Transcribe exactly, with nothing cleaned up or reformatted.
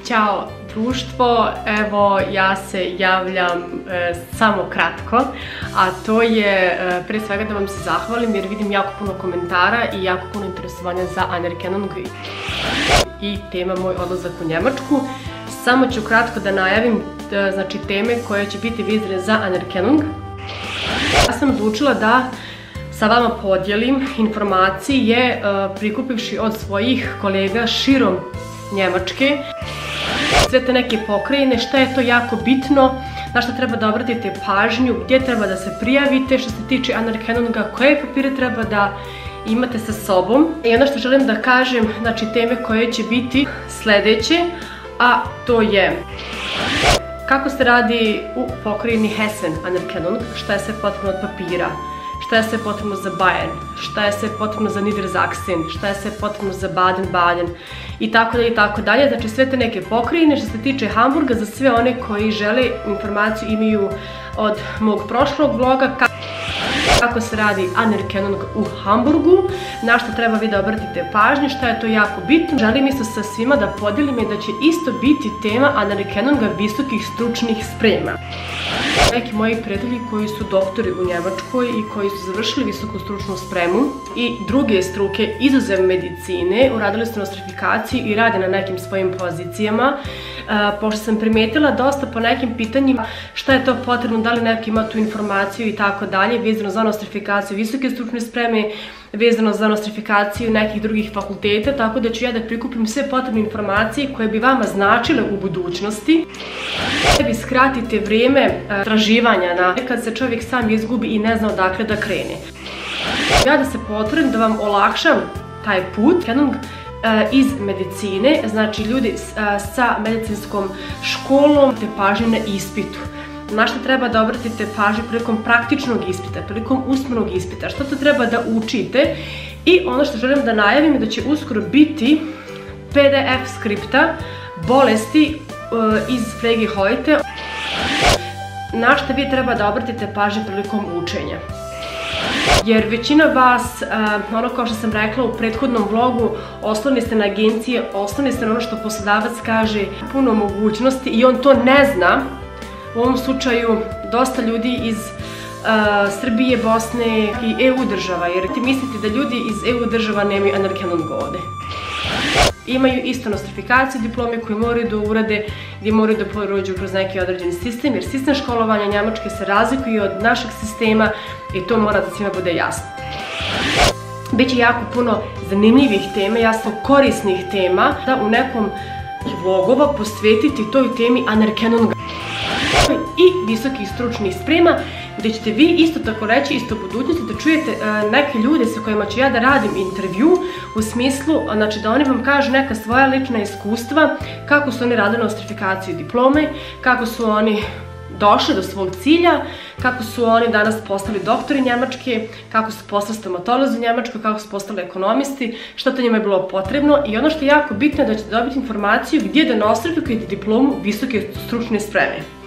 Ćao društvo, evo ja se javljam e, samo kratko, a to je e, pre svega da vam se zahvalim jer vidim jako puno komentara i jako puno interesovanja za Anerkennung i tema moj odlazak u Njemačku. Samo ću kratko da najavim da, znači, teme koje će biti vezane za Anerkennung. Ja sam odlučila da sa vama podijelim informacije prikupivši od svojih kolega širom Njemačke. Sve te neke pokrajine, šta je to jako bitno, na što treba da obratite pažnju, gdje treba da se prijavite što se tiče Anerkennunga, koje papire treba da imate sa sobom. I ono što želim da kažem, znači teme koje će biti sljedeće, a to je kako se radi u pokrajini Hessen Anerkennung, šta je sve potrebno od papira, šta je sve potrebno za Bayern, šta je sve potrebno za Niedersachsen, šta je sve potrebno za Baden-Baden i tako dalje i tako dalje. Znači sve te neke pokrajine. Što se tiče Hamburga, za sve one koji žele informaciju imaju od mog prošlog vloga kako se radi Anerkennung u Hamburgu, na što treba vi da obratite pažnje, šta je to jako bitno. Želim isto sa svima da podijelim i da će isto biti tema Anerkennunga visokih stručnih sprema. Neki moji prijatelji koji su doktori u Njemačkoj i koji su završili visoku stručnu spremu i druge struke izuzev medicine, uradili su nostrifikaciju i rade na nekim svojim pozicijama. Pošto sam primijetila dosta po nekim pitanjima šta je to potrebno, da li neko ima tu informaciju i tako dalje, vezano za nostrifikaciju visoke stručne spreme, vezano za nostrifikaciju nekih drugih fakulteta, tako da ću ja da prikupim sve potrebne informacije koje bi vama značile u budućnosti. Da bi skratite vrijeme traživanja na kad se čovjek sam izgubi i ne zna odakle da krene. Ja da se potrudim da vam olakšam taj put Anerkennung iz medicine, znači ljudi sa medicinskom školom, te pažnju na ispitu. Na što treba da obratite pažnju prilikom praktičnog ispita, prilikom usmenog ispita, što to treba da učite. I ono što želim da najavim je da će uskoro biti P D F skripta bolesti iz Pflege heute, na što vi treba da obratite pažnju prilikom učenja. Jer većina vas, ono kao što sam rekla u prethodnom vlogu, osloni ste na agencije, osloni ste na ono što poslodavac kaže, puno mogućnosti i on to ne zna. U ovom slučaju dosta ljudi iz Srbije, Bosne i E U država, jer ti mislite da ljudi iz E U država nemaju Anerkennung ovde. Imaju isto nostrifikaciju, diplome koje moraju da urade, gdje moraju da prođu kroz neki određeni sistem, jer sistem školovanja Njemačke se razlikuje od našeg sistema i to mora da svima bude jasno. Biće jako puno zanimljivih tema, jasno korisnih tema, da u nekom vlogova posvetiti toj temi Anerkennunga i visokih stručnih sprema, gdje ćete vi isto tako reći, isto u budućnosti, da čujete neke ljude sa kojima ću ja da radim intervju, u smislu, znači da oni vam kažu neka svoja lična iskustva, kako su oni radili nostrifikaciju diplome, kako su oni došli do svog cilja, kako su oni danas postali doktori Njemačke, kako su postali stomatolozi u Njemačkoj, kako su postali ekonomisti, što to njima je bilo potrebno. I ono što je jako bitno je da ćete dobiti informaciju gdje da nostrifikujete diplomu visoke stručne spreme.